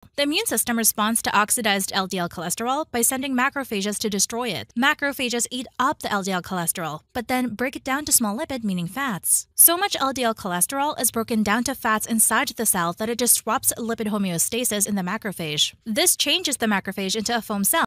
The immune system responds to oxidized LDL cholesterol by sending macrophages to destroy it. Macrophages eat up the LDL cholesterol, but then break it down to small lipid, meaning fats. So much LDL cholesterol is broken down to fats inside the cell that it disrupts lipid homeostasis in the macrophage. This changes the macrophage into a foam cell